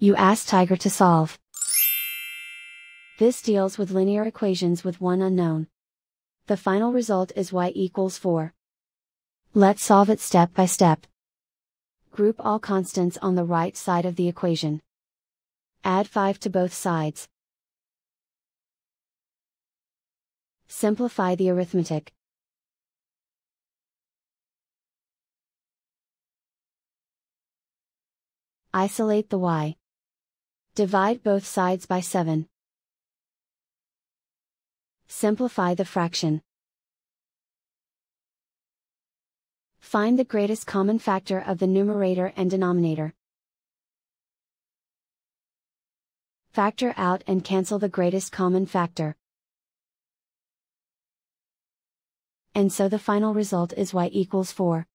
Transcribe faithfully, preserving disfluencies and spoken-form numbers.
You ask Tiger to solve. This deals with linear equations with one unknown. The final result is y equals four. Let's solve it step by step. Group all constants on the right side of the equation. Add five to both sides. Simplify the arithmetic. Isolate the y. Divide both sides by seven. Simplify the fraction. Find the greatest common factor of the numerator and denominator. Factor out and cancel the greatest common factor. And so the final result is y equals four.